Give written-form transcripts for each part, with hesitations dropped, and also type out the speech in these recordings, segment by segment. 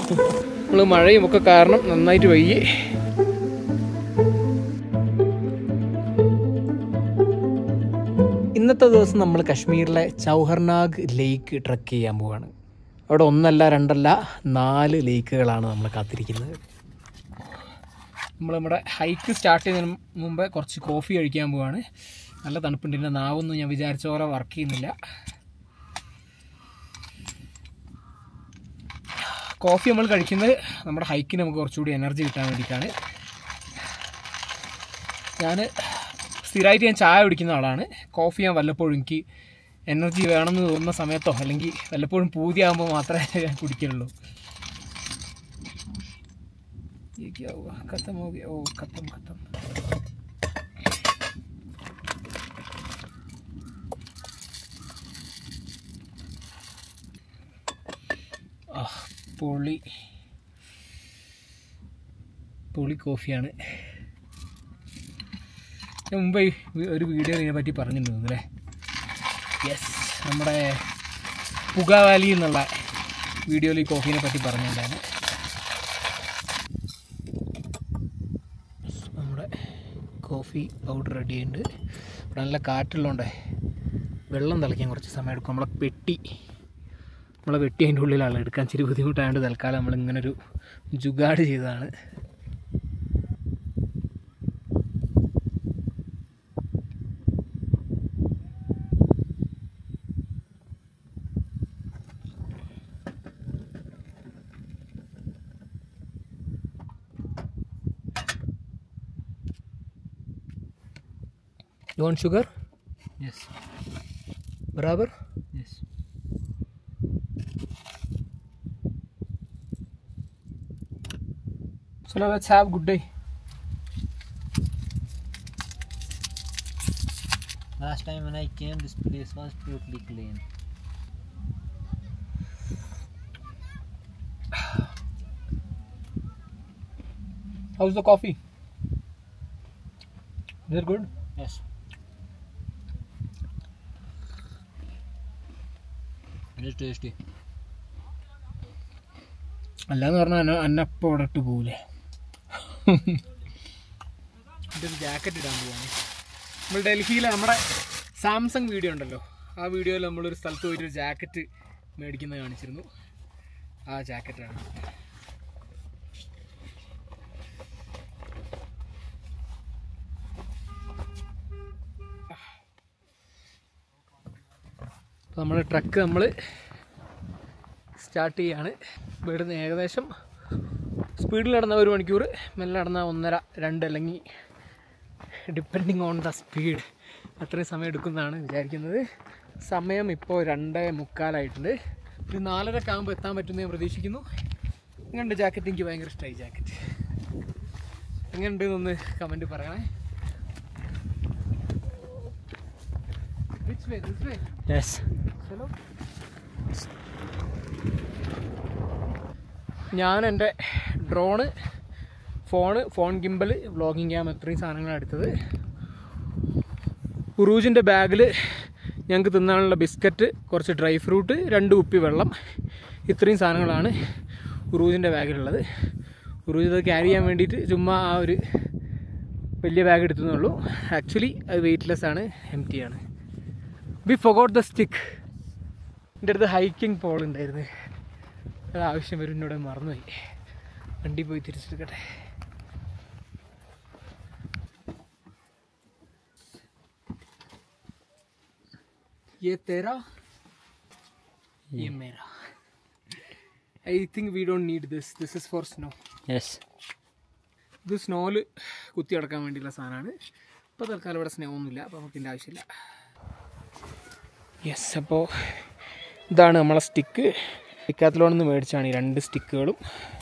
നമ്മൾ മഴയും ഒക്കെ കാരണം നന്നായിട്ട് വൈകി. ഇന്നത്തെ ദിവസം നമ്മൾ കശ്മീരിലെ ചൗഹർനാഗ് ലേക്ക് ട്രക്ക് ചെയ്യാൻ പോവാണ്. അവിടെ 1 2 4 ലേക്കുകളാണ് നമ്മൾ കാത്തിരിക്കുന്നത്. നമ്മുടെ ഹൈക്ക് സ്റ്റാർട്ട് ചെയ്യുന്നതിന് മുമ്പ് കുറച്ച് കോഫി കഴിക്കാൻ പോവാണ്. നല്ല തണുപ്പുണ്ട്. എൻ്റെ നാവൊന്നും ഞാൻ വിചാരിച്ച പോലെ വർക്ക് ചെയ്യുന്നില്ല. കോഫി നമ്മൾ കഴിക്കുന്നത് നമ്മുടെ ഹൈക്കിന് നമുക്ക് കുറച്ചുകൂടി എനർജി കിട്ടാൻ വേണ്ടിയിട്ടാണ്. സ്ഥിരമായിട്ട് ഞാൻ ചായ കുടിക്കുന്ന ആളാണ്. കോഫി ഞാൻ വല്ലപ്പോഴും എനിക്ക് എനർജി വേണമെന്ന് തോന്നുന്ന സമയത്തോ അല്ലെങ്കിൽ വല്ലപ്പോഴും പൂതിയാകുമ്പോൾ മാത്രമേ ഞാൻ കുടിക്കുള്ളൂ. खत्म हो गया. ओ खत्म. പൊളി കോഫിയാണ്. ഞാൻ മുമ്പ് ഒരു വീഡിയോ ഇതിനെ പറ്റി പറഞ്ഞിട്ടുണ്ടോ അല്ലേ? യെസ്, നമ്മുടെ പുക വാലി എന്നുള്ള വീഡിയോയിൽ ഈ കോഫീനെ പറ്റി പറഞ്ഞിട്ടുണ്ടായിരുന്നു. നമ്മുടെ കോഫി പൗഡർ റെഡി ആയിട്ടുണ്ട്. ഇവിടെ നല്ല കാറ്റുള്ളതുകൊണ്ടേ വെള്ളം തിളയ്ക്കാൻ കുറച്ച് സമയം എടുക്കും. നമ്മളെ വെട്ടി അതിൻ്റെ ഉള്ളിലാണ് എടുക്കാൻ ഇച്ചിരി ബുദ്ധിമുട്ടായതുകൊണ്ട് തൽക്കാലം നമ്മളിങ്ങനൊരു ജുഗാഡ് ചെയ്തതാണ്. You want sugar? Yes. Barabar? Yes. So now let's have good day. Last time when I came, this place was totally clean. How's the coffee? Is it good? Yes. It is tasty. അല്ലാന്ന് പറഞ്ഞാൽ അന്നപ്പം ഇവിടെ ഇട്ട് പോവില്ലേ. ഇതൊരു jacket ഇടാൻ പോവാണ്. നമ്മൾ ഡൽഹിയിലെ നമ്മുടെ സാംസങ് വീഡിയോ ഉണ്ടല്ലോ, ആ വീഡിയോയിൽ നമ്മളൊരു സ്ഥലത്ത് പോയിട്ടൊരു ജാക്കറ്റ് മേടിക്കുന്നത് കാണിച്ചിരുന്നു. ആ ജാക്കറ്റാണ്. അപ്പോൾ നമ്മുടെ ട്രക്ക് നമ്മൾ സ്റ്റാർട്ട് ചെയ്യാണ്. ഇവിടുന്ന് ഏകദേശം സ്പീഡിൽ നടന്ന 1 മണിക്കൂർ, മെല്ലെ നടന്ന 1.5 2 അല്ലെങ്കിൽ ഡിപ്പെൻഡിങ് ഓൺ ദ സ്പീഡ് അത്രയും സമയം എടുക്കുന്നതാണ് വിചാരിക്കുന്നത്. സമയം ഇപ്പോൾ 2:45 ഒരു 4:30 ആകുമ്പോൾ എത്താൻ പറ്റുമെന്ന് ഞാൻ പ്രതീക്ഷിക്കുന്നു. എങ്ങനെയുണ്ട് ജാക്കറ്റ്? എനിക്ക് ഭയങ്കര ഇഷ്ടമായി ജാക്കറ്റ്. എങ്ങനെയുണ്ട് എന്നൊന്ന് കമൻറ്റ് പറയണേ. Which way? This way? Yes. Hello. ഞാൻ എൻ്റെ drone, phone gimbal, vlogging cam ഇത്രയും സാധനങ്ങളാണ് എടുത്തത്. ഉറൂജിൻ്റെ ബാഗിൽ ഞങ്ങൾക്ക് തിന്നാനുള്ള ബിസ്ക്കറ്റ്, കുറച്ച് ഡ്രൈ ഫ്രൂട്ട്, 2 കുപ്പി വെള്ളം, ഇത്രയും സാധനങ്ങളാണ് ഉറൂജിൻ്റെ ബാഗിലുള്ളത്. ഉറൂജ് ഇത് ക്യാരി ചെയ്യാൻ വേണ്ടിയിട്ട് ചുമ്മാ ആ ഒരു വലിയ ബാഗ് എടുത്തുന്നുള്ളൂ. ആക്ച്വലി അത് വെയ്റ്റ്ലെസ് ആണ്, എം ടി ആണ്. We forgot the stick. എൻ്റെ അടുത്ത് ഹൈക്കിംഗ് പോൾ ഉണ്ടായിരുന്നു, അത് ആവശ്യം വരും, എന്നോട് മറന്നുപോയി. വണ്ടി പോയി തിരിച്ചെടുക്കട്ടെ. ये तेरा, ये मेरा. I think we don't need this. This is for snow. Yes. ഇത് സ്നോയിൽ കുത്തി അടക്കാൻ വേണ്ടിയുള്ള സാധനമാണ്. ഇപ്പോൾ തൽക്കാലം ഇവിടെ സ്നോ ഒന്നുമില്ല, അപ്പോൾ നമുക്കിൻ്റെ ആവശ്യമില്ല. യെസ്, അപ്പോൾ ഇതാണ് നമ്മളെ സ്റ്റിക്ക്. ഡിക്കാത്ലോണിൽ നിന്ന് മേടിച്ചാണ് ഈ 2 സ്റ്റിക്കുകളും.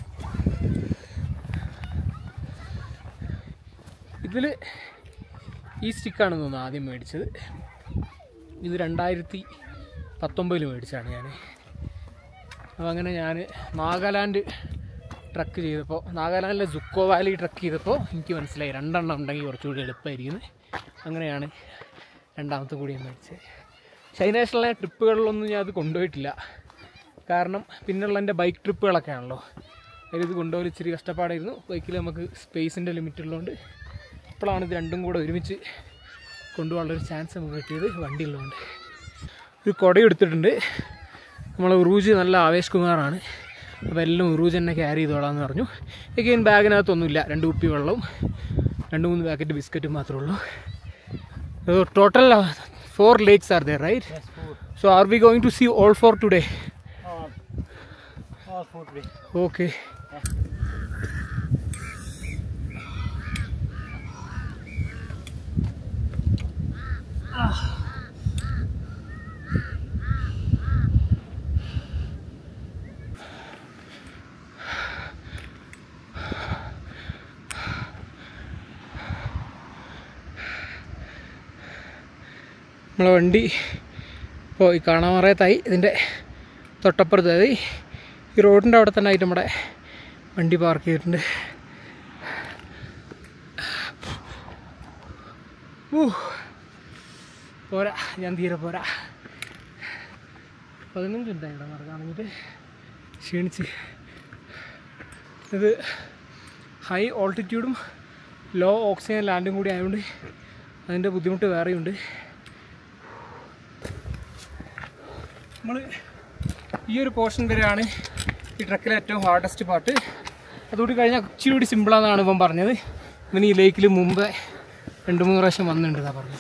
ഇതിൽ ഈ സ്റ്റിക്കാണെന്ന് തോന്നുന്നു ആദ്യം മേടിച്ചത്. ഇത് 2019 മേടിച്ചാണ് ഞാൻ. അപ്പോൾ അങ്ങനെ ഞാൻ നാഗാലാൻഡ് ട്രക്ക് ചെയ്തപ്പോൾ, നാഗാലാൻഡിലെ ജുക്കോ വാലി ട്രക്ക് ചെയ്തപ്പോൾ എനിക്ക് മനസ്സിലായി 2 എണ്ണം ഉണ്ടെങ്കിൽ കുറച്ചുകൂടി എളുപ്പമായിരിക്കുന്നത്. അങ്ങനെയാണ് 2ാമത്തെ കൂടി ഞാൻ മേടിച്ചത്. ചൈനീസിലെ ട്രിപ്പുകളിലൊന്നും ഞാൻ അത് കൊണ്ടുപോയിട്ടില്ല, കാരണം പിന്നുള്ള എൻ്റെ ബൈക്ക് ട്രിപ്പുകളൊക്കെ ആണല്ലോ. അതിലിത് കൊണ്ടുപോകാൻ ഇച്ചിരി കഷ്ടപ്പാടായിരുന്നു. ബൈക്കിൽ നമുക്ക് സ്പേസിൻ്റെ ലിമിറ്റ് ഉള്ളതുകൊണ്ട് ഇപ്പോഴാണ് ഇത് രണ്ടും കൂടെ ഒരുമിച്ച് കൊണ്ടുപോകാനുള്ളൊരു ചാൻസ് നമുക്ക് കിട്ടിയത് വണ്ടി ഉള്ളതുകൊണ്ട്. ഒരു കുട എടുത്തിട്ടുണ്ട്. നമ്മൾ ഉറൂജ് നല്ല ആവേശ് കുമാറാണ്, അപ്പോൾ എല്ലാം ഉറൂജ് തന്നെ ക്യാരി ചെയ്തോളാമെന്ന് പറഞ്ഞു. എഗെയിൻ ബാഗിനകത്തൊന്നുമില്ല, 2 കുപ്പി വെള്ളവും 2-3 പാക്കറ്റ് ബിസ്ക്കറ്റും മാത്രമേ ഉള്ളൂ. Total 4 lakes are there, right? Yes, 4. So are we going to see all 4 today? All 4 today. Okay. നമ്മളെ വണ്ടി ഇപ്പോൾ ഈ കാണാമറയത്തായി, ഇതിൻ്റെ തൊട്ടപ്പുറത്തായി. ഈ റോഡിൻ്റെ അവിടെ തന്നെ ആയിട്ട് നമ്മുടെ വണ്ടി പാർക്ക് ചെയ്തിട്ടുണ്ട്. പോരാ, ഞാൻ തീരെ പോരാ. 15 മിനിറ്റായി ഇവിടെ നടക്കാണെങ്കിൽ ക്ഷീണിച്ച്. ഇത് ഹൈ ഓൾട്ടിറ്റ്യൂഡും ലോ ഓക്സിജൻ ലാൻഡും കൂടി ആയതുകൊണ്ട് അതിൻ്റെ ബുദ്ധിമുട്ട് വേറെയുണ്ട്. നമ്മൾ ഈ ഒരു പോർഷൻ വരെയാണ് ഈ ട്രക്കിലെ ഏറ്റവും ഹാർഡസ്റ്റ് പാർട്ട്. അതുകൂടി കഴിഞ്ഞാൽ ഇച്ചിരി കൂടി സിമ്പിളാണെന്നാണ് ഇവൻ പറഞ്ഞത്. ഇവൻ ഈ ലേക്കിൽ മുമ്പേ 2-3 പ്രാവശ്യം വന്നിട്ടുണ്ടെന്നാണ് പറഞ്ഞത്.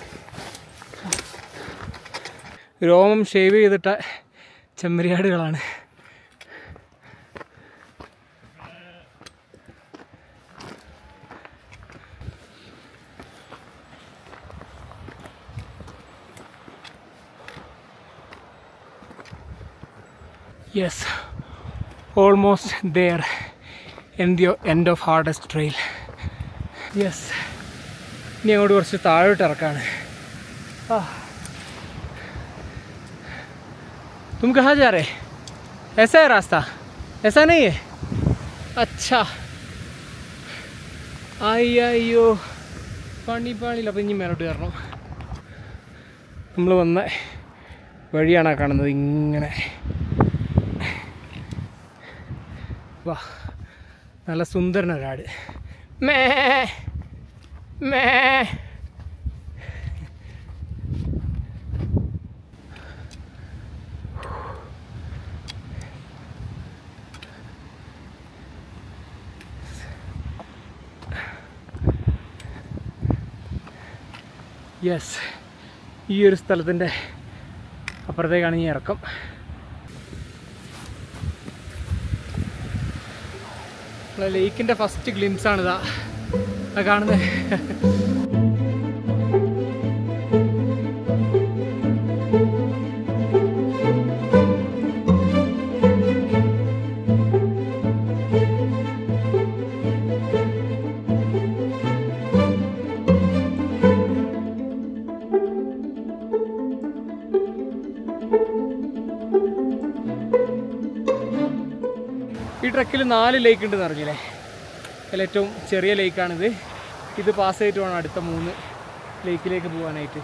രോമം ഷേവ് ചെയ്തിട്ട ചെമ്മരിയാടുകളാണ്. Yes, almost there in the end of hardest trail. Yes, ഇനി അങ്ങോട്ട് കുറച്ച് താഴോട്ട് ഇറക്കാണ്. तुम कहाँ जा रहे? ऐसा है रास्ता? ऐसा नहीं है? अच्छा. അയ്യോ പാണിയില്ല. അപ്പം ഇനി മേലോട്ട് കയറണം. നമ്മൾ വന്ന വഴിയാണ് കാണുന്നത്. ഇങ്ങനെ വാ, നല്ല സുന്ദരനൊരാട്. മേ മേ യെസ്, ഈ ഒരു സ്ഥലത്തിൻ്റെ അപ്പുറത്തേക്കാണ് ഈ ഇറക്കം. ലേക്കിൻ്റെ ഫസ്റ്റ് ഗ്ലിംസാണിതാ കാണുന്നത്. ഈ ട്രക്കിൽ 4 ലേക്ക് ഉണ്ടെന്ന് അറിഞ്ഞില്ലേ? അതിൽ ഏറ്റവും ചെറിയ ലേക്കാണിത്. ഇത് പാസ് ചെയ്തിട്ട് വേണം അടുത്ത 3 ലേക്കിലേക്ക് പോകാനായിട്ട്.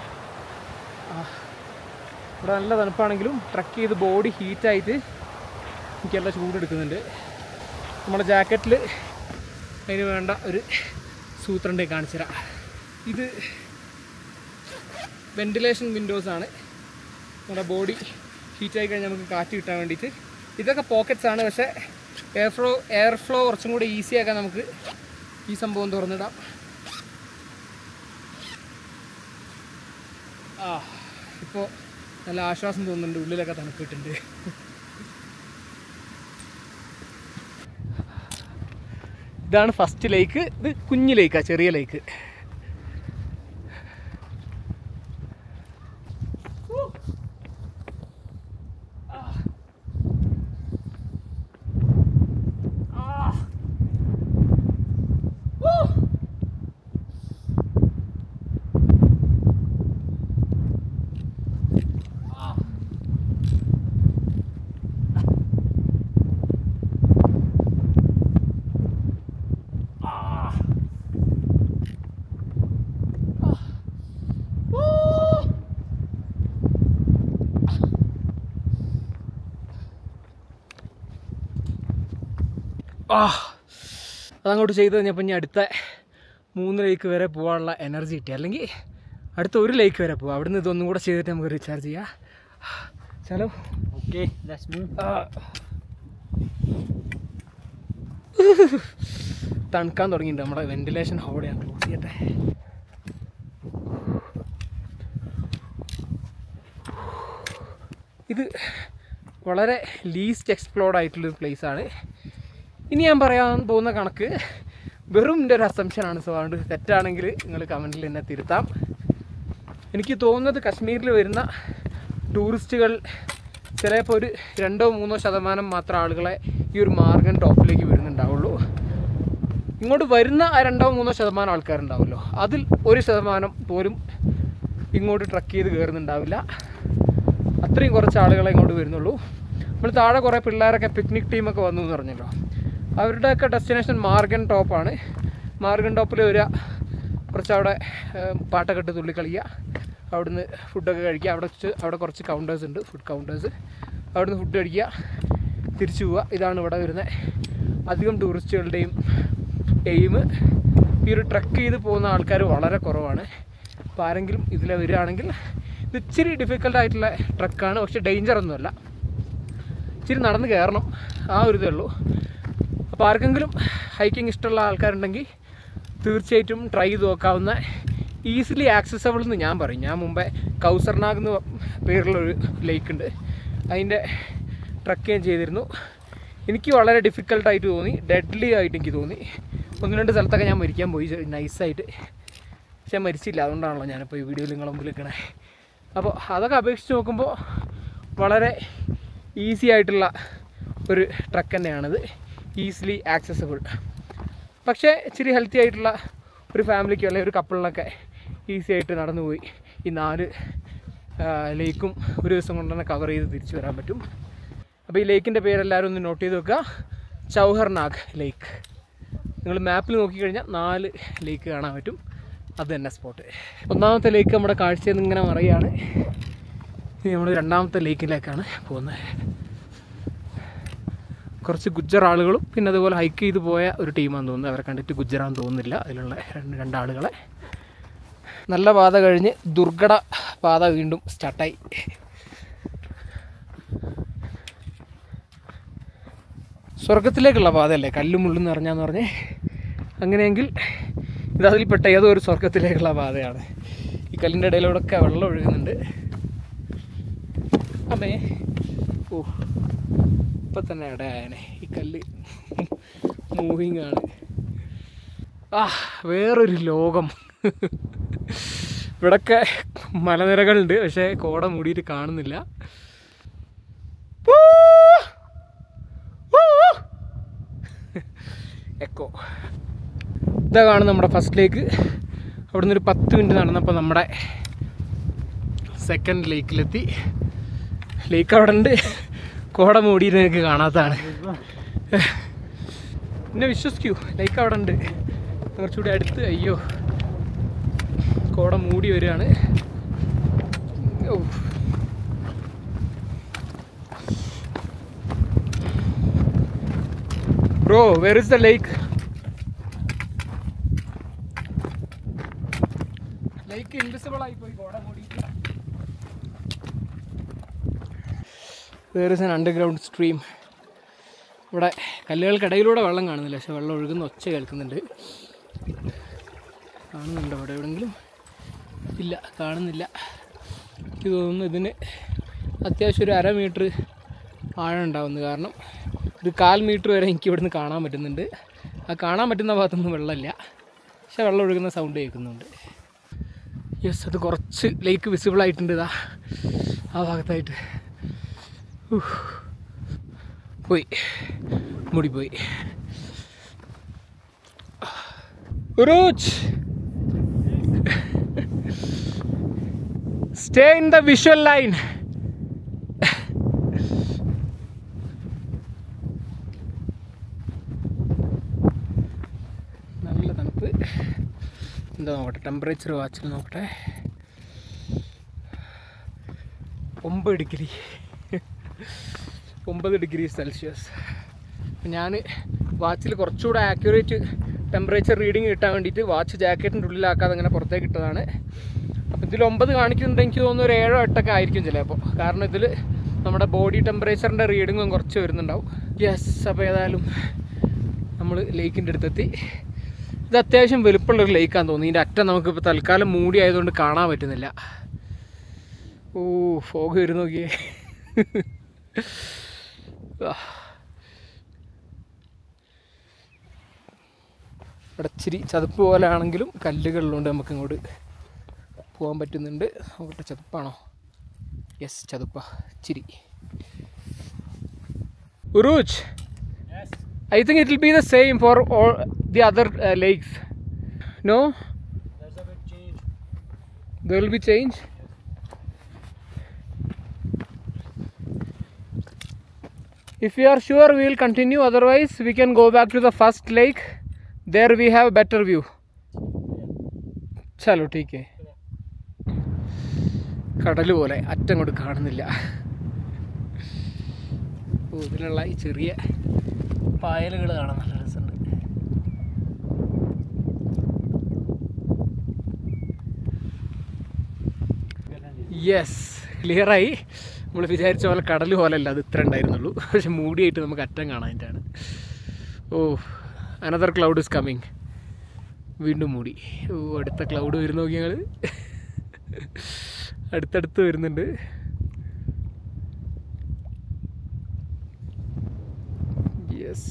ഇവിടെ നല്ല തണുപ്പാണെങ്കിലും ട്രക്ക് ചെയ്ത് ബോഡി ഹീറ്റായിട്ട് എനിക്കെല്ലാം ചൂടെടുക്കുന്നുണ്ട്. നമ്മുടെ ജാക്കറ്റിൽ അതിന് വേണ്ട ഒരു സൂത്രണ്ടേ കാണിച്ചു തരാം. ഇത് വെൻറ്റിലേഷൻ വിൻഡോസാണ്. നമ്മുടെ ബോഡി ഹീറ്റായി കഴിഞ്ഞാൽ നമുക്ക് കാറ്റ് കിട്ടാൻ വേണ്ടിയിട്ട്. ഇതൊക്കെ പോക്കറ്റ്സ് ആണ്, പക്ഷേ എയർ ഫ്ലോ കുറച്ചും കൂടി ഈസി ആക്കാൻ നമുക്ക് ഈ സംഭവം തുറന്നിടാം. ഇപ്പോൾ നല്ല ആശ്വാസം തോന്നുന്നുണ്ട്, ഉള്ളിലൊക്കെ തണുപ്പിട്ടുണ്ട്. ഇതാണ് ഫസ്റ്റ് ലേക്ക്. ഇത് കുഞ്ഞു ലേക്കാണ്, ചെറിയ ലേക്ക്. അതങ്ങോട്ട് ചെയ്ത് കഴിഞ്ഞപ്പോൾ ഇനി അടുത്ത 3 ലേക്ക് വരെ പോകാനുള്ള എനർജി കിട്ടി. അല്ലെങ്കിൽ അടുത്ത 1 ലേക്ക് വരെ പോകാം. അവിടുന്ന് ഇതൊന്നും കൂടെ ചെയ്തിട്ട് നമുക്ക് റീചാർജ് ചെയ്യാം. ചലോ Okay, let's move. തണുക്കാൻ തുടങ്ങിയിട്ടുണ്ട്. നമ്മുടെ വെന്റിലേഷൻ ഹോടെയാണ്. ക്ലോസ് ചെയ്യട്ടെ. ഇത് വളരെ ലീസ്റ്റ് എക്സ്പ്ലോർഡ് ആയിട്ടുള്ളൊരു പ്ലേസാണ്. ഇനി ഞാൻ പറയാൻ പോകുന്ന കണക്ക് വെറും എൻ്റെ ഒരു അസംഷനാണ്. സോ അതുകൊണ്ട് തെറ്റാണെങ്കിൽ നിങ്ങൾ കമൻറ്റിൽ എന്നെ തിരുത്താം. എനിക്ക് തോന്നുന്നത് കശ്മീരിൽ വരുന്ന ടൂറിസ്റ്റുകൾ ചിലപ്പോൾ ഒരു 2-3% മാത്രം ആളുകളെ ഈ ഒരു മാർഗൻ ടോപ്പിലേക്ക് വരുന്നുണ്ടാവുള്ളൂ. ഇങ്ങോട്ട് വരുന്ന ആ 2-3% ആൾക്കാരുണ്ടാവുമല്ലോ, അതിൽ 1% പോലും ഇങ്ങോട്ട് ട്രക്ക് ചെയ്ത് കയറുന്നുണ്ടാവില്ല. അത്രയും കുറച്ച് ആളുകളെ ഇങ്ങോട്ട് വരുന്നുള്ളൂ. നമ്മൾ താഴെ കുറേ പിള്ളേരൊക്കെ പിക്നിക് ടീമൊക്കെ വന്നു എന്ന് പറഞ്ഞല്ലോ. അവരുടെയൊക്കെ ഡെസ്റ്റിനേഷൻ മാർഗൻ ടോപ്പാണ്. മാർഗൻ ടോപ്പിൽ വരിക, കുറച്ച് അവിടെ പാട്ടൊക്കെ ഇട്ട് തുള്ളി കളിക്കുക, അവിടുന്ന് ഫുഡൊക്കെ കഴിക്കുക. അവിടെ കുറച്ച് കൗണ്ടേഴ്സ് ഉണ്ട്, ഫുഡ് കൗണ്ടേഴ്സ്. അവിടുന്ന് ഫുഡ് കഴിക്കുക, തിരിച്ചു പോവുക. ഇതാണ് ഇവിടെ വരുന്ന അധികം ടൂറിസ്റ്റുകളുടെയും എയിം. ഈ ഒരു ട്രക്ക് ചെയ്ത് പോകുന്ന ആൾക്കാർ വളരെ കുറവാണ്. അപ്പോൾ ആരെങ്കിലും ഇതിലെ വരികയാണെങ്കിൽ ഇത് ഇച്ചിരി ഡിഫിക്കൽട്ടായിട്ടുള്ള ട്രക്കാണ്, പക്ഷെ ഡേഞ്ചറൊന്നുമല്ല. ഇച്ചിരി നടന്ന് കയറണം, ആ ഒരു ഇതേ ഉള്ളൂ. അപ്പോൾ ആർക്കെങ്കിലും ഹൈക്കിങ് ഇഷ്ടമുള്ള ആൾക്കാരുണ്ടെങ്കിൽ തീർച്ചയായിട്ടും ട്രൈ ചെയ്ത് നോക്കാവുന്ന ഈസിലി ആക്സസബിൾ എന്ന് ഞാൻ പറയും. ഞാൻ മുമ്പേ കൗസർനാഗ് എന്ന് പേരുള്ളൊരു ലേക്ക് ഉണ്ട്, അതിൻ്റെ ട്രക്ക് ഞാൻ ചെയ്തിരുന്നു. എനിക്ക് വളരെ ഡിഫിക്കൽട്ടായിട്ട് തോന്നി, ഡെഡ്ലി ആയിട്ട് എനിക്ക് തോന്നി. 1-2 സ്ഥലത്തൊക്കെ ഞാൻ മരിക്കാൻ പോയി നൈസായിട്ട്, പക്ഷെ മരിച്ചില്ല. അതുകൊണ്ടാണല്ലോ ഞാനിപ്പോൾ ഈ വീഡിയോയിൽ നിങ്ങളെ മുമ്പിൽ നിൽക്കണേ. അപ്പോൾ അതൊക്കെ അപേക്ഷിച്ച് നോക്കുമ്പോൾ വളരെ ഈസി ആയിട്ടുള്ള ഒരു ട്രക്ക് തന്നെയാണിത്, ഈസിലി ആക്സസബിൾ. പക്ഷേ ഇച്ചിരി ഹെൽത്തി ആയിട്ടുള്ള ഒരു ഫാമിലിക്കോ അല്ലെങ്കിൽ ഒരു കപ്പിളിനൊക്കെ ഈസി ആയിട്ട് നടന്നു പോയി ഈ 4 ലേക്കും ഒരു ദിവസം കൊണ്ട് തന്നെ കവർ ചെയ്ത് തിരിച്ചു വരാൻ പറ്റും. അപ്പോൾ ഈ ലേക്കിൻ്റെ പേരെല്ലാവരും ഒന്ന് നോട്ട് ചെയ്ത് വെക്കുക, ചൗഹർനാഗ് ലേക്ക്. നിങ്ങൾ മാപ്പിൽ നോക്കിക്കഴിഞ്ഞാൽ 4 ലേക്ക് കാണാൻ പറ്റും. അത് തന്നെ സ്പോട്ട്. 1ാമത്തെ ലേക്ക് നമ്മുടെ കാഴ്ചയിൽ നിന്ന് ഇങ്ങനെ മറിയാണ്. ഇനി നമ്മൾ 2ാമത്തെ ലേക്കിലേക്കാണ് പോകുന്നത്. കുറച്ച് ഗുജ്ജർ ആളുകളും പിന്നെ അതുപോലെ ഹൈക്ക് ചെയ്ത് പോയ ഒരു ടീമാണെന്ന് തോന്നുന്നത്. അവരെ കണ്ടിട്ട് ഗുജ്ജറാന്ന് തോന്നുന്നില്ല. അതിലുള്ള 2 ആളുകളെ. നല്ല പാത കഴിഞ്ഞ് ദുർഘട പാത വീണ്ടും സ്റ്റാർട്ടായി. സ്വർഗത്തിലേക്കുള്ള പാതയല്ലേ, കല്ലും മുള്ളും നിറഞ്ഞാന്ന് പറഞ്ഞേ. അങ്ങനെയെങ്കിൽ ഇതതിൽപ്പെട്ട ഏതോ ഒരു സ്വർഗത്തിലേക്കുള്ള പാതയാണ്. ഈ കല്ലിൻ്റെ ഇടയിലൂടെയൊക്കെ വെള്ളം ഒഴുകുന്നുണ്ട്. അമ്മേ, ഓ ഇപ്പം തന്നെ ഇടയായനെ. ഈ കല്ല് മൂവിങ് ആണ്. വേറൊരു ലോകം. ഇവിടൊക്കെ മലനിരകളുണ്ട്, പക്ഷേ കോട മൂടിയിട്ട് കാണുന്നില്ല. എക്കോ. ഇതാ കാണും നമ്മുടെ ഫസ്റ്റ് ലേക്ക്. അവിടെ നിന്നൊരു 10 മിനിറ്റ് നടന്നപ്പോൾ നമ്മുടെ സെക്കൻഡ് ലേക്കിലെത്തി. ലേക്ക് അവിടെ ഉണ്ട്, കോട മൂടിയിട്ട് എനിക്ക് കാണാത്തതാണ്. എന്നെ വിശ്വസിക്കൂ, ലേക്ക് അവിടെ ഉണ്ട്. കുറച്ചുകൂടി അടുത്ത്. അയ്യോ, കോട മൂടി വരികയാണ്. Bro, where is the lake? Lake invisible ആയിപ്പോയി, കോട മൂടിയിട്ട്. Where is an underground stream. ഇവിടെ കല്ലുകൾക്കിടയിലൂടെ വെള്ളം കാണുന്നില്ല, പക്ഷെ വെള്ളം ഒഴുകുന്ന ഒച്ച കേൾക്കുന്നുണ്ട്. കാണുന്നുണ്ടോ അവിടെ എവിടെയെങ്കിലും? ഇല്ല, കാണുന്നില്ല. എനിക്ക് തോന്നുന്നു ഇതിന് അത്യാവശ്യം ഒരു 1/2 മീറ്റർ ആഴം ഉണ്ടാവുന്നു. കാരണം ഒരു 1/4 മീറ്റർ വരെ എനിക്ക് ഇവിടുന്ന് കാണാൻ പറ്റുന്നുണ്ട്. ആ കാണാൻ പറ്റുന്ന ഭാഗത്തൊന്നും വെള്ളമില്ല, പക്ഷെ വെള്ളം ഒഴുകുന്ന സൗണ്ട് കേൾക്കുന്നുണ്ട്. യെസ്, അത് കുറച്ച് ലേക്ക് വിസിബിൾ ആയിട്ടുണ്ട്. ഇതാ ആ ഭാഗത്തായിട്ട്. പോയി, മൂടിപ്പോയി. Stay in the visual line. നല്ല തണുപ്പ്. എന്താ നോക്കട്ടെ, ടെമ്പറേച്ചർ വാച്ചിൽ നോക്കട്ടെ. 9 ഡിഗ്രി സെൽഷ്യസ്. ഞാൻ വാച്ചിൽ കുറച്ചുകൂടെ ആക്യുറേറ്റ് ടെമ്പറേച്ചർ റീഡിങ് കിട്ടാൻ വേണ്ടിയിട്ട് വാച്ച് ജാക്കറ്റിൻ്റെ ഉള്ളിലാക്കാതെ അങ്ങനെ പുറത്തേക്ക് ഇട്ടതാണ്. അപ്പോൾ ഇതിൽ 9 കാണിക്കുന്നുണ്ട്, എനിക്ക് തോന്നുന്നു ഒരു 7 8 ഒക്കെ ആയിരിക്കും ചിലപ്പോൾ. കാരണം ഇതിൽ നമ്മുടെ ബോഡി ടെമ്പറേച്ചറിൻ്റെ റീഡിങ്ങും കുറച്ച് വരുന്നുണ്ടാവും. യെസ്, അപ്പോൾ ഏതായാലും നമ്മൾ ലേക്കിൻ്റെ അടുത്തെത്തി. ഇത് അത്യാവശ്യം വലുപ്പമുള്ളൊരു ലേക്കാന്ന് തോന്നുന്നു. ഇതിൻ്റെ അറ്റം നമുക്കിപ്പോൾ തൽക്കാലം മൂടി ആയതുകൊണ്ട് കാണാൻ പറ്റുന്നില്ല. ഓ, ഫോഗ് വരും നോക്കിയേ. ഇവിടെ ഇച്ചിരി ചതുപ്പ് പോലെ ആണെങ്കിലും കല്ലുകളിലുണ്ട്, നമുക്ക് ഇങ്ങോട്ട് പോകാൻ പറ്റുന്നുണ്ട്. നോക്കട്ടെ, ചതുപ്പാണോ? യെസ്, ചതുപ്പാ ഇച്ചിരി. ഉറൂജ്, I think it will be the same for all the other lakes. No? There's a bit change. There will be change? If we are sure, we will continue. Otherwise, we can go back to the first lake. There we have better view. Chalo, ठीक है. കടല് പോലെ അറ്റം കൊണ്ട് കാണുന്നില്ല. ഓ, ഇതിലുള്ള ഈ ചെറിയ പായലുകൾ കാണാൻ നല്ല രസമുണ്ട്. യെസ്, ക്ലിയറായി. നമ്മൾ വിചാരിച്ച പോലെ കടൽ പോലെയല്ല, അത് ഇത്ര ഉണ്ടായിരുന്നുള്ളൂ. പക്ഷെ മൂടിയായിട്ട് നമുക്ക് അറ്റം കാണാനായിട്ടാണ്. Oh, another cloud is coming. വീണ്ടും മൂടി. ഓ, അടുത്ത ക്ലൗഡ് വരുന്ന നോക്കി ഞങ്ങൾ. അടുത്തടുത്ത് വരുന്നുണ്ട്. യെസ്,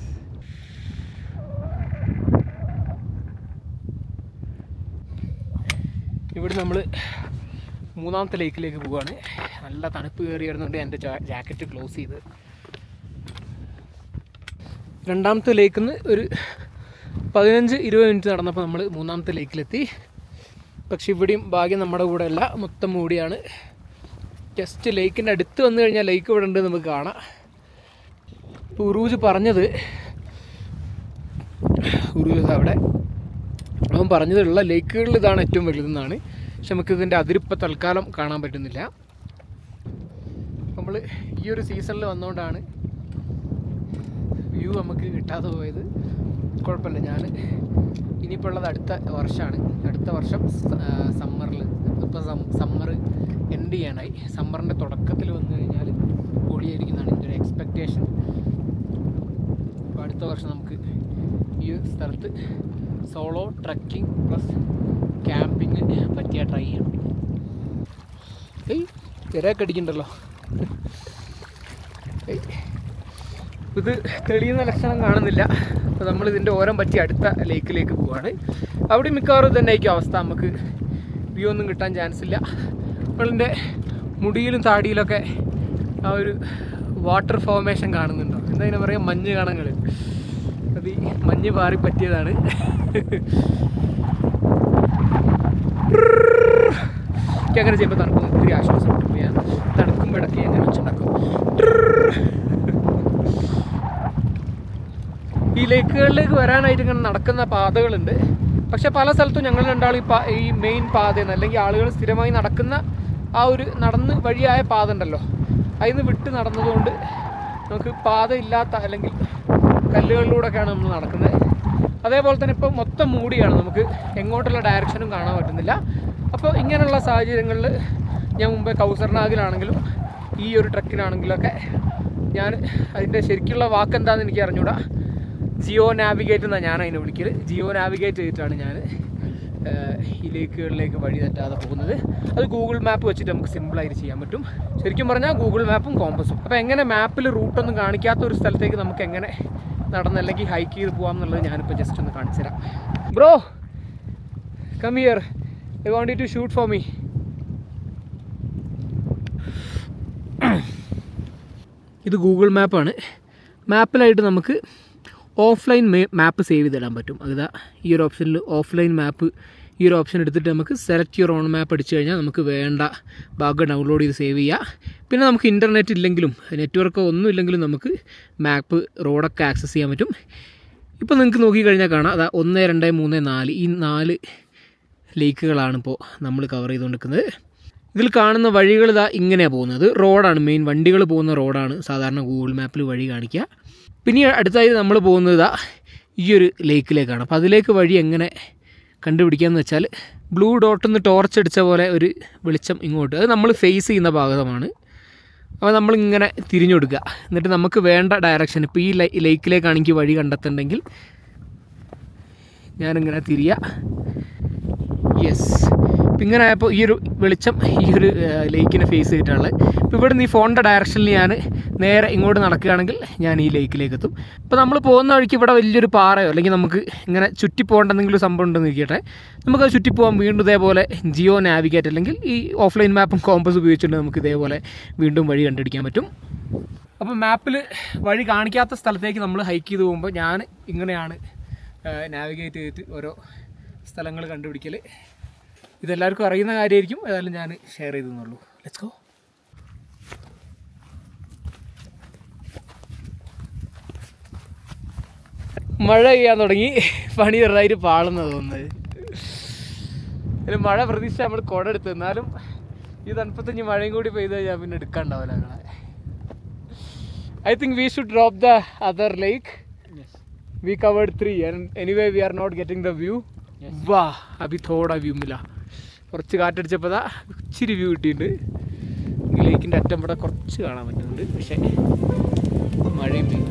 ഇവിടെ നമ്മൾ 3ാമത്തെ ലേക്കിലേക്ക് പോവുകയാണ്. നല്ല തണുപ്പ് കയറി വരുന്നുണ്ട്. എൻ്റെ ജാക്കറ്റ് ക്ലോസ് ചെയ്ത് 2ാമത്തെ ലേക്കിൽ നിന്ന് ഒരു 15-20 മിനിറ്റ് നടന്നപ്പോൾ നമ്മൾ 3ാമത്തെ ലേക്കിലെത്തി. പക്ഷെ ഇവിടെയും ഭാഗ്യം നമ്മുടെ കൂടെ അല്ല, മൊത്തം മൂടിയാണ്. ജസ്റ്റ് ലേക്കിൻ്റെ അടുത്ത് വന്നു കഴിഞ്ഞാൽ ലേക്ക് ഇവിടെ ഉണ്ട് നമുക്ക് കാണാം. ഇപ്പോൾ ഉറൂജ് പറഞ്ഞത്, ഉറൂജ് അവിടെ അവൻ പറഞ്ഞതുള്ള ലേക്കുകളിൽ ഇതാണ് ഏറ്റവും വലുതെന്നാണ്. പക്ഷെ നമുക്കിതിൻ്റെ അതിരിപ്പം തൽക്കാലം കാണാൻ പറ്റുന്നില്ല. നമ്മൾ ഈ ഒരു സീസണിൽ വന്നുകൊണ്ടാണ് വ്യൂ നമുക്ക് കിട്ടാതെ പോയത്. കുഴപ്പമില്ല, ഞാൻ ഇനിയിപ്പോൾ ഉള്ളത് അടുത്ത വർഷമാണ്. അടുത്ത വർഷം സമ്മറിൽ, ഇപ്പോൾ സമ്മർ എൻഡ് ചെയ്യാനായി. സമ്മറിൻ്റെ തുടക്കത്തിൽ വന്നു കഴിഞ്ഞാൽ പൊളിയായിരിക്കുന്നതാണ് എൻ്റെ ഒരു എക്സ്പെക്റ്റേഷൻ. അപ്പോൾ അടുത്ത വർഷം നമുക്ക് ഈ സ്ഥലത്ത് സോളോ ട്രക്കിംഗ് പ്ലസ് ക്യാമ്പിങ് പറ്റിയ ട്രൈ ചെയ്യണം. തിരയൊക്കെ അടിക്കണ്ടല്ലോ. ഇത് തെളിയുന്ന ലക്ഷണം കാണുന്നില്ല. അപ്പോൾ നമ്മളിതിൻ്റെ ഓരം പറ്റി അടുത്ത ലേക്കിലേക്ക് പോവുകയാണ്. അവിടെ മിക്കവാറും തന്നെ ആയിരിക്കും അവസ്ഥ. നമുക്ക് വ്യൂ ഒന്നും കിട്ടാൻ ചാൻസ് ഇല്ല. നമ്മളിൻ്റെ മുടിയിലും താടിയിലൊക്കെ ആ ഒരു വാട്ടർ ഫോർമേഷൻ കാണുന്നുണ്ടോ? എന്താ ഇതിനെ പറയുക, മഞ്ഞ് കണങ്ങൾ. അത് ഈ മഞ്ഞ് പാറി പറ്റിയതാണ്. എനിക്ക് അങ്ങനെ ചെയ്യുമ്പോൾ തണുപ്പ് ഒത്തിരി ആശ്വാസം കിട്ടും. ഞാൻ തണുക്കുമ്പോൾ ഇടയ്ക്ക് അങ്ങനെ വെച്ചുണ്ടാക്കും. ഈ ലേക്കുകളിലേക്ക് വരാനായിട്ട് ഇങ്ങനെ നടക്കുന്ന പാതകളുണ്ട്. പക്ഷെ പല സ്ഥലത്തും ഞങ്ങൾ രണ്ടാളും ഈ മെയിൻ പാതയിൽ നിന്ന്, അല്ലെങ്കിൽ ആളുകൾ സ്ഥിരമായി നടക്കുന്ന ആ ഒരു നടന്ന് വഴിയായ പാത ഉണ്ടല്ലോ, അതിൽ നിന്ന് വിട്ട് നടന്നതുകൊണ്ട് നമുക്ക് പാത ഇല്ലാത്ത അല്ലെങ്കിൽ കല്ലുകളിലൂടെയൊക്കെയാണ് നമ്മൾ നടക്കുന്നത്. അതേപോലെ തന്നെ ഇപ്പോൾ മൊത്തം മൂടിയാണ്, നമുക്ക് എങ്ങോട്ടുള്ള ഡയറക്ഷനും കാണാൻ പറ്റുന്നില്ല. അപ്പോൾ ഇങ്ങനെയുള്ള സാഹചര്യങ്ങളിൽ ഞാൻ മുമ്പേ കൗസർനാഗിലാണെങ്കിലും ഈ ഒരു ട്രക്കിനാണെങ്കിലൊക്കെ ഞാൻ അതിൻ്റെ ശരിക്കുള്ള വാക്കെന്താണെന്ന് എനിക്ക് അറിഞ്ഞൂടാ. ജിയോ നാവിഗേറ്റ് എന്നാണ് ഞാൻ അതിനെ വിളിക്കൽ. ജിയോ നാവിഗേറ്റ് ചെയ്തിട്ടാണ് ഞാൻ ഈ ലേക്കുകളിലേക്ക് വഴി തെറ്റാതെ പോകുന്നത്. അത് ഗൂഗിൾ മാപ്പ് വെച്ചിട്ട് നമുക്ക് സിമ്പിളായിട്ട് ചെയ്യാൻ പറ്റും. ശരിക്കും പറഞ്ഞാൽ ഗൂഗിൾ മാപ്പും കോമ്പസും. അപ്പോൾ എങ്ങനെ മാപ്പിൽ റൂട്ടൊന്നും കാണിക്കാത്ത ഒരു സ്ഥലത്തേക്ക് നമുക്ക് എങ്ങനെ നടന്നല്ലെങ്കിൽ ഹൈക്ക് ചെയ്ത് പോകാം എന്നുള്ളത് ഞാനിപ്പോൾ ജസ്റ്റ് ഒന്ന് കാണിച്ചു തരാം. Bro, come here, I want you to shoot for me. ഇത് ഗൂഗിൾ മാപ്പാണ്. മാപ്പിലായിട്ട് നമുക്ക് ഓഫ്ലൈൻ മാപ്പ് സേവ് ചെയ്തിടാൻ പറ്റും. അതാ ഈ ഒരു ഓപ്ഷനിൽ ഓഫ്ലൈൻ മാപ്പ്, ഈ ഒരു ഓപ്ഷൻ എടുത്തിട്ട് നമുക്ക് സെലക്ട് യുവർ ഓൺ മാപ്പ് അടിച്ചു കഴിഞ്ഞാൽ നമുക്ക് വേണ്ട ഭാഗം ഡൗൺലോഡ് ചെയ്ത് സേവ് ചെയ്യാം. പിന്നെ നമുക്ക് ഇൻ്റർനെറ്റ് ഇല്ലെങ്കിലും നെറ്റ്വർക്കോ ഒന്നും ഇല്ലെങ്കിലും നമുക്ക് മാപ്പ് റോഡൊക്കെ ആക്സസ് ചെയ്യാൻ പറ്റും. ഇപ്പോൾ നിങ്ങൾക്ക് നോക്കിക്കഴിഞ്ഞാൽ കാണാം, അതാ 1 2 3 4 ഈ 4 ലേക്കുകളാണ് ഇപ്പോൾ നമ്മൾ കവർ ചെയ്തുകൊണ്ടിരിക്കുന്നത്. ഇതിൽ കാണുന്ന വഴികൾ ഇതാ ഇങ്ങനെയാണ് പോകുന്നത്. റോഡാണ് മെയിൻ, വണ്ടികൾ പോകുന്ന റോഡാണ് സാധാരണ ഗൂഗിൾ മാപ്പിൽ വഴി കാണിക്കുക. പിന്നെ അടുത്തായി നമ്മൾ പോകുന്നത് ഇതാ ഈ ഒരു ലേക്കിലേക്കാണ്. അപ്പോൾ അതിലേക്ക് വഴി എങ്ങനെ കണ്ടുപിടിക്കാമെന്ന് വെച്ചാൽ ബ്ലൂ ഡോട്ടിന്ന് ടോർച്ച് അടിച്ച പോലെ ഒരു വെളിച്ചം ഇങ്ങോട്ട്, അത് നമ്മൾ ഫേസ് ചെയ്യുന്ന ഭാഗമാണ്. അപ്പോൾ നമ്മളിങ്ങനെ തിരിഞ്ഞു കൊടുക്കുക. എന്നിട്ട് നമുക്ക് വേണ്ട ഡയറക്ഷൻ, ഇപ്പോൾ ഈ ലേക്കിലേക്കാണെങ്കിൽ വഴി കണ്ടെത്തുന്നുണ്ടെങ്കിൽ ഞാനിങ്ങനെ തിരിയുക. യെസ്, ഇപ്പം ഇങ്ങനെ ആയപ്പോൾ ഈ ഒരു വെളിച്ചം ഈ ഒരു ലേക്കിനെ ഫേസ് ചെയ്തിട്ടുള്ളത്. ഇപ്പോൾ ഇവിടെ നിന്ന് ഈ ഫോണിൻ്റെ ഡയറക്ഷനിൽ ഞാൻ നേരെ ഇങ്ങോട്ട് നടക്കുകയാണെങ്കിൽ ഞാൻ ഈ ലേക്കിലേക്ക് എത്തും. ഇപ്പോൾ നമ്മൾ പോകുന്ന വഴിക്ക് ഇവിടെ വലിയൊരു പാറയോ അല്ലെങ്കിൽ നമുക്ക് ഇങ്ങനെ ചുറ്റി പോകേണ്ട എന്തെങ്കിലും സംഭവം ഉണ്ടെന്ന് ഇരിക്കട്ടെ, നമുക്കത് ചുറ്റിപ്പോകാൻ വീണ്ടും ഇതേപോലെ ജിയോ നാവിഗേറ്റ് അല്ലെങ്കിൽ ഈ ഓഫ്ലൈൻ മാപ്പും കോമ്പസ് ഉപയോഗിച്ചുകൊണ്ട് നമുക്ക് ഇതേപോലെ വീണ്ടും വഴി കണ്ടുപിടിക്കാൻ പറ്റും. അപ്പോൾ മാപ്പിൽ വഴി കാണിക്കാത്ത സ്ഥലത്തേക്ക് നമ്മൾ ഹൈക്ക് ചെയ്ത് പോകുമ്പോൾ ഞാൻ ഇങ്ങനെയാണ് നാവിഗേറ്റ് ചെയ്തിട്ട് ഓരോ സ്ഥലങ്ങൾ കണ്ടുപിടിക്കൽ. ഇതെല്ലാവർക്കും അറിയുന്ന കാര്യമായിരിക്കും, ഏതായാലും ഞാൻ ഷെയർ ചെയ്തെന്നുള്ളൂ. Let's go. മഴ പെയ്യാൻ തുടങ്ങി, പണി ചെറുതായിട്ട് പാളുന്ന തോന്നുന്നത്. അതിൽ മഴ പ്രതീക്ഷ നമ്മൾ കുട എടുത്ത്, എന്നാലും ഈ തണുപ്പത്തഞ്ഞ് മഴയും കൂടി പെയ്ത് കഴിഞ്ഞാൽ പിന്നെ എടുക്കാണ്ടാവില്ല ഞങ്ങളെ. I think we should drop the other lake. We covered 3 and anyway we are not getting the view. വാ അഭി തോടാ വ്യൂ മില്ല. കുറച്ച് കാറ്റടിച്ചപ്പോൾ അതാ ഇച്ചിരി വ്യൂ കിട്ടിയിട്ടുണ്ട്. ഈ ലേക്കിൻ്റെ അറ്റം ഇവിടെ കുറച്ച് കാണാൻ പറ്റുന്നുണ്ട്, പക്ഷേ മഴയും പെയ്യും.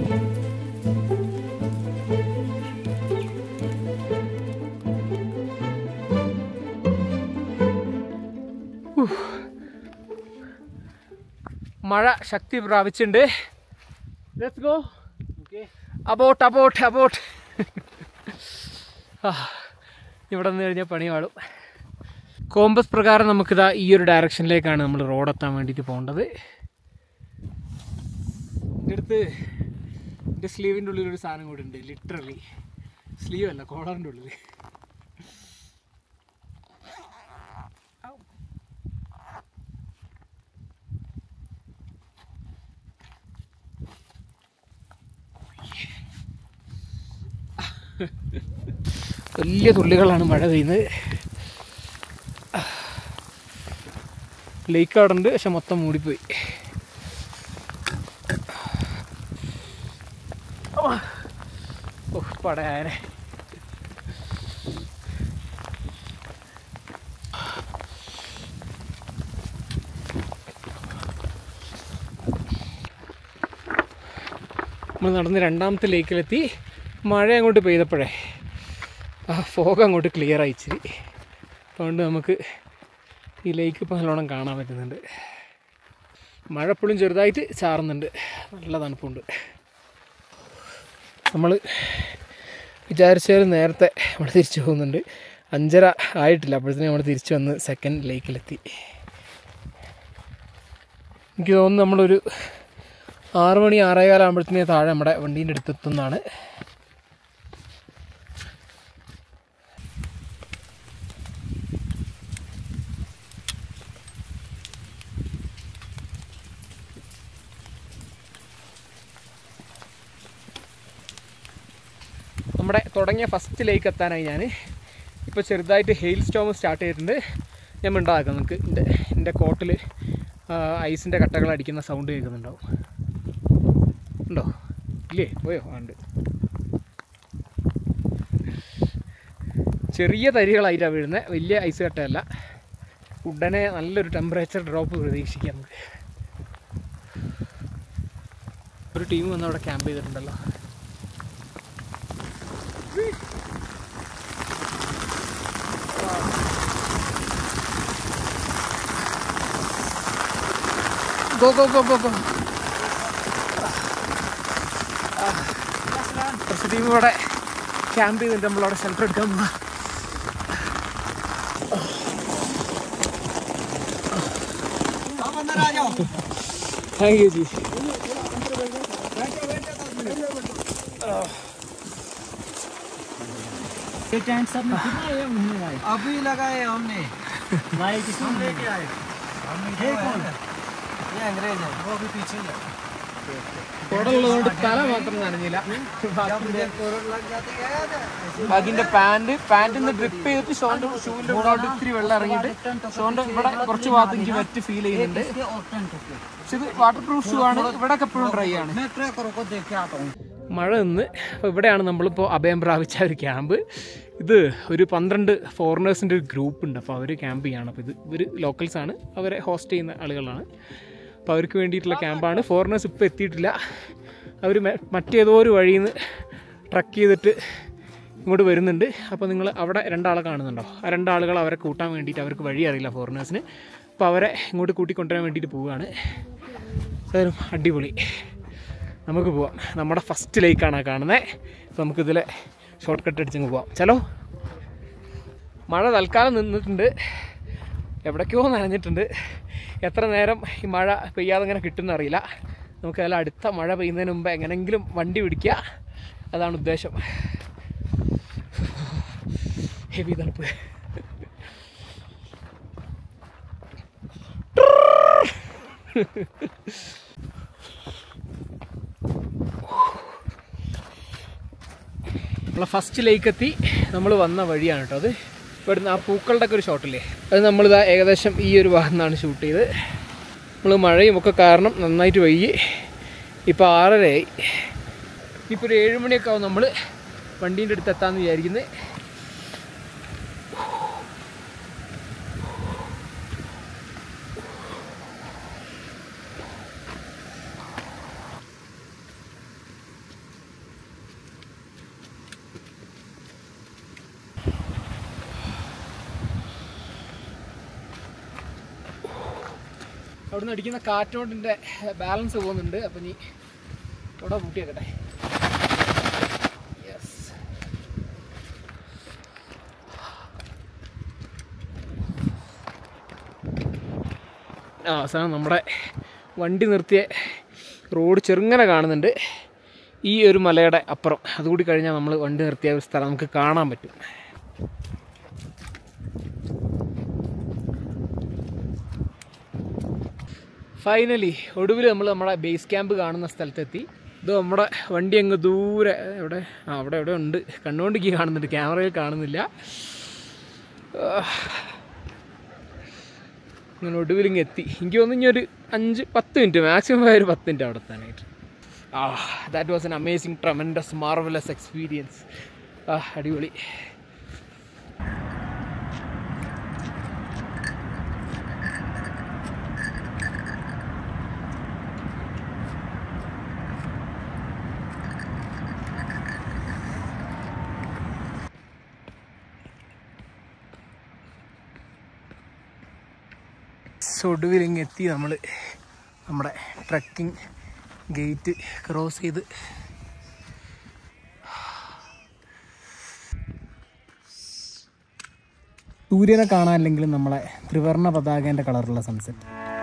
മഴ ശക്തി പ്രാപിച്ചിട്ടുണ്ട്. Let's go. Abort abort abort. ഇവിടെ നിന്ന് കഴിഞ്ഞാൽ പണി പാടും. കോമ്പസ് പ്രകാരം നമുക്കിതാ ഈ ഒരു ഡയറക്ഷനിലേക്കാണ് നമ്മൾ റോഡ് എത്താൻ വേണ്ടിയിട്ട് പോകേണ്ടത്. എൻ്റെ അടുത്ത് എൻ്റെ സ്ലീവിൻ്റെ ഉള്ളിലൊരു സാധനം കൂടി ഉണ്ട്. ലിറ്ററലി സ്ലീവ് അല്ല, കോളറിൻ്റെ ഉള്ളിൽ. വലിയ തുള്ളികളാണ് മഴ പെയ്യുന്നത്. ലേക്ക് അവിടെ ഉണ്ട്, പക്ഷെ മൊത്തം മൂടിപ്പോയി. പടയാനെ. നമ്മൾ നടന്ന് രണ്ടാമത്തെ ലേക്കിലെത്തി. മഴ അങ്ങോട്ട് പെയ്തപ്പോഴേ ആ ഫോഗ് അങ്ങോട്ട് ക്ലിയർ ആയിച്ചിരി. അതുകൊണ്ട് നമുക്ക് ഈ ലേക്ക് ഇപ്പോൾ നല്ലോണം കാണാൻ പറ്റുന്നുണ്ട്. മഴ എപ്പോഴും ചെറുതായിട്ട് ചാറുന്നുണ്ട്, നല്ല തണുപ്പുണ്ട്. നമ്മൾ വിചാരിച്ചാലും നേരത്തെ നമ്മൾ തിരിച്ചു പോകുന്നുണ്ട്. 5:30 ആയിട്ടില്ല, അപ്പോഴത്തേനും നമ്മൾ തിരിച്ചു വന്ന് സെക്കൻഡ് ലേക്കിലെത്തി. എനിക്ക് തോന്നുന്നു നമ്മളൊരു 6 മണി 6:15 ആകുമ്പോഴത്തേനേ താഴെ നമ്മുടെ വണ്ടീൻ്റെ അടുത്തെത്തുന്നതാണ്. നമ്മുടെ തുടങ്ങിയ ഫസ്റ്റ് ലേക്ക് എത്താനായി ഞാൻ ഇപ്പോൾ ചെറുതായിട്ട് ഹെയിൽ സ്റ്റോം സ്റ്റാർട്ട് ചെയ്തിട്ടുണ്ട്. ഞാൻ മിണ്ടാക്കാം, നിങ്ങൾക്ക് എൻ്റെ കോട്ടിൽ ഐസിൻ്റെ കട്ടകൾ അടിക്കുന്ന സൗണ്ട് കേൾക്കുന്നുണ്ടാവും. ഉണ്ടോ? ഇല്ലേ? പോയോ? ഉണ്ട്. ചെറിയ തരികളായിട്ടാണ് വീഴുന്നത്, വലിയ ഐസ് കട്ടയല്ല. ഉടനെ നല്ലൊരു ടെമ്പറേച്ചർ ഡ്രോപ്പ് പ്രതീക്ഷിക്കാം നമുക്ക്. ഒരു ടീം വന്ന് അവിടെ ക്യാമ്പ് ചെയ്തിട്ടുണ്ടല്ലോ. Go, go, go, go, go. കുറച്ച് ടീം ഇവിടെ ക്യാമ്പ് ചെയ്തിട്ട് നമ്മളവിടെ ഷെൽട്ടർ എടുക്കാൻ പോവാ. Thank you ji. ये टेंट सब में कितना है हमने भाई? अभी लगाए हमने भाई, किसने लेके आए? हमने ये कौन है? ये अंग्रेज है, वो अभी पीछे है। കുടലുള്ളതുകൊണ്ട് തല മാത്രം നനഞ്ഞില്ല. ബാക്കിന്റെ പാന്റിൽ നിന്ന് ഡ്രിപ്പ് ചെയ്തിട്ട് ഷോന്റെ ഷൂവിന്റെ ഉള്ളോട്ട് ഇത്തിരി വെള്ളം ഇറങ്ങിയിട്ട് ഷോന്റെ ഇവിടെ കുറച്ച് ഭാഗത്ത് എനിക്ക് വെറ്റ് ഫീൽ ചെയ്യുന്നുണ്ട്. പക്ഷെ ഇത് വാട്ടർ പ്രൂഫ് ഷൂ ആണ്. ഇവിടെ ഒക്കെ എപ്പോഴും ഡ്രൈ ആണ്. മഴ നിന്ന് അപ്പോൾ ഇവിടെയാണ് നമ്മളിപ്പോൾ അഭയം പ്രാപിച്ച ഒരു ക്യാമ്പ്. ഇത് ഒരു 12 ഫോറിനേഴ്സിൻ്റെ ഒരു ഗ്രൂപ്പ് ഉണ്ട്. അപ്പോൾ അവർ ക്യാമ്പ് ചെയ്യാണ്. അപ്പോൾ ഇവർ ലോക്കൽസാണ്, അവരെ ഹോസ്റ്റ് ചെയ്യുന്ന ആളുകളാണ്. അപ്പോൾ അവർക്ക് വേണ്ടിയിട്ടുള്ള ക്യാമ്പാണ്. ഫോറിനേഴ്സ് ഇപ്പോൾ എത്തിയിട്ടില്ല. അവർ മറ്റേതോ ഒരു വഴിയിൽ നിന്ന് ട്രക്ക് ചെയ്തിട്ട് ഇങ്ങോട്ട് വരുന്നുണ്ട്. അപ്പോൾ നിങ്ങൾ അവിടെ 2 ആളെ കാണുന്നുണ്ടോ? ആ 2 ആളുകൾ അവരെ കൂട്ടാൻ വേണ്ടിയിട്ട്, അവർക്ക് വഴി അറിയില്ല ഫോറിനേഴ്സിന്. അപ്പോൾ അവരെ ഇങ്ങോട്ട് കൂട്ടിക്കൊണ്ടുവരാൻ വേണ്ടിയിട്ട് പോവുകയാണ്. അതായത് അടിപൊളി. നമുക്ക് പോവാം. നമ്മുടെ ഫസ്റ്റ് ലേക്കാണ് കാണുന്നത്. അപ്പോൾ നമുക്കിതിൽ ഷോർട്ട് കട്ട് അടിച്ചങ്ങ് പോവാം. ചലോ. മഴ തൽക്കാലം നിന്നിട്ടുണ്ട്. എവിടേക്കോ നനഞ്ഞിട്ടുണ്ട്. എത്ര നേരം ഈ മഴ പെയ്യാതെ ഇങ്ങനെ കിട്ടുമെന്ന് അറിയില്ല. നമുക്ക് അതിൽ അടുത്ത മഴ പെയ്യുന്നതിന് മുമ്പ് എങ്ങനെയെങ്കിലും വണ്ടി പിടിക്കുക, അതാണ് ഉദ്ദേശം. ഹെവി തണുപ്പ്. നമ്മളെ ഫസ്റ്റ് ലേക്ക് എത്തി. നമ്മൾ വന്ന വഴിയാണ് കേട്ടോ അത്. ഇവിടുന്ന് ആ പൂക്കളുടെ ഒക്കെ ഒരു ഷോട്ടില്ലേ, അത് നമ്മളിതാ ഏകദേശം ഈ ഒരു ഭാഗത്തു നിന്നാണ് ഷൂട്ട് ചെയ്ത്. നമ്മൾ മഴയും ഒക്കെ കാരണം നന്നായിട്ട് വൈകി. ഇപ്പോൾ 6:30 ഇപ്പോൾ ഒരു 7 മണിയൊക്കെ ആവും നമ്മൾ വണ്ടീൻ്റെ അടുത്ത് എത്താമെന്ന് വിചാരിക്കുന്നത്. അവിടെ നിന്ന് അടിക്കുന്ന കാറ്റോണ്ടിൻ്റെ ബാലൻസ് പോകുന്നുണ്ട്. അപ്പം നീ ഇവിടെ കൂട്ടിയേക്കട്ടെ. യെസ്. അവസാനം നമ്മുടെ വണ്ടി നിർത്തിയ റോഡ് ചെറുങ്ങനെ കാണുന്നുണ്ട്. ഈ ഒരു മലയുടെ അപ്പുറം അതുകൂടി കഴിഞ്ഞാൽ നമ്മൾ വണ്ടി നിർത്തിയ ഒരു സ്ഥലം നമുക്ക് കാണാൻ പറ്റും. ഫൈനലി ഒടുവിൽ നമ്മൾ നമ്മുടെ ബേസ് ക്യാമ്പ് കാണുന്ന സ്ഥലത്തെത്തി. ഇത് നമ്മുടെ വണ്ടി അങ്ങ് ദൂരെ അവിടെ ഉണ്ട്. കണ്ണുകൊണ്ടിക്ക് കാണുന്നുണ്ട്, ക്യാമറയിൽ കാണുന്നില്ല. അങ്ങനെ ഒടുവിലിങ്ങ് എത്തി. എനിക്ക് തോന്നുന്നു ഇനി ഒരു 5-10 മിനിറ്റ്, മാക്സിമം ഒരു 10 മിനിറ്റ് അവിടെ എത്താനായിട്ട്. That was an amazing tremendous marvellous experience. അടിപൊളി. ഒടുവിലിങ്ങ് എത്തി. നമ്മൾ നമ്മുടെ ട്രക്കിംഗ് ഗേറ്റ് ക്രോസ് ചെയ്ത് സൂര്യനെ കാണാനില്ലെങ്കിലും നമ്മളെ ത്രിവർണ്ണ പതാകേൻ്റെ കളറുള്ള സൺസെറ്റ്.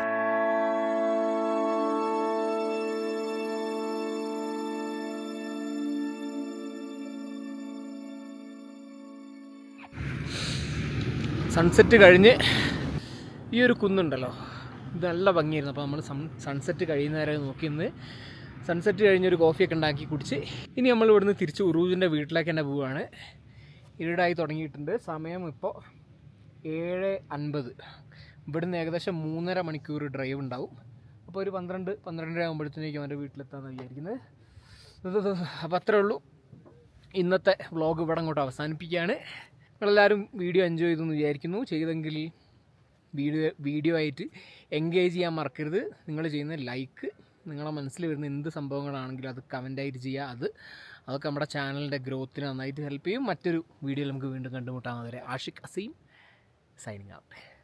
സൺസെറ്റ് കഴിഞ്ഞ് ഈ ഒരു കുന്നുണ്ടല്ലോ, ഇത് നല്ല ഭംഗിയായിരുന്നു. അപ്പോൾ നമ്മൾ സൺസെറ്റ് കഴിയുന്നവരെ നോക്കി നിന്ന് സൺസെറ്റ് കഴിഞ്ഞൊരു കോഫിയൊക്കെ ഉണ്ടാക്കി കുടിച്ച് ഇനി നമ്മൾ ഇവിടുന്ന് തിരിച്ച് ഉറൂജിൻ്റെ വീട്ടിലേക്ക് തന്നെ പോവുകയാണ്. ഇരുടായി തുടങ്ങിയിട്ടുണ്ട്. സമയം ഇപ്പോൾ 7:50. ഇവിടുന്ന് ഏകദേശം 3.5 മണിക്കൂർ ഡ്രൈവ് ഉണ്ടാവും. അപ്പോൾ ഒരു 12-12:30 ആകുമ്പോഴത്തേക്കും അവൻ്റെ വീട്ടിലെത്താമെന്ന് വിചാരിക്കുന്നത്. അപ്പോൾ അത്രേ ഉള്ളൂ. ഇന്നത്തെ വ്ളോഗ് ഇവിടെ അങ്ങോട്ട് അവസാനിപ്പിക്കുകയാണ്. നിങ്ങളെല്ലാവരും വീഡിയോ എൻജോയ് ചെയ്തെന്ന് വിചാരിക്കുന്നു. ചെയ്തെങ്കിൽ വീഡിയോ ആയിട്ട് എൻഗേജ് ചെയ്യാൻ മറക്കരുത്. നിങ്ങൾ ചെയ്യുന്ന ലൈക്ക്, നിങ്ങളുടെ മനസ്സിൽ വരുന്ന എന്ത് സംഭവങ്ങളാണെങ്കിലും അത് കമൻ്റായിട്ട് ചെയ്യുക. അതൊക്കെ നമ്മുടെ ചാനലിൻ്റെ ഗ്രോത്തിന് നന്നായിട്ട് ഹെൽപ്പ് ചെയ്യും. മറ്റൊരു വീഡിയോയിൽ നമുക്ക് വീണ്ടും കണ്ടുമുട്ടാം. അതുവരെ ആഷിഖ് അസീം സൈനിങ് ഔട്ട്.